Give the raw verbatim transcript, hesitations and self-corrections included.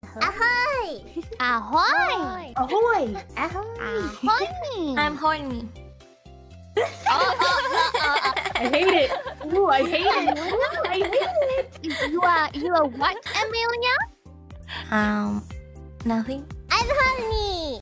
Ahoy! Ahoy! Ahoy! Ahoy! I'm horny. Oh, oh, oh, oh. I hate it. Ooh, I hate it. Ooh, I hate it. You are you are what, Amelia? Um, nothing. I'm horny.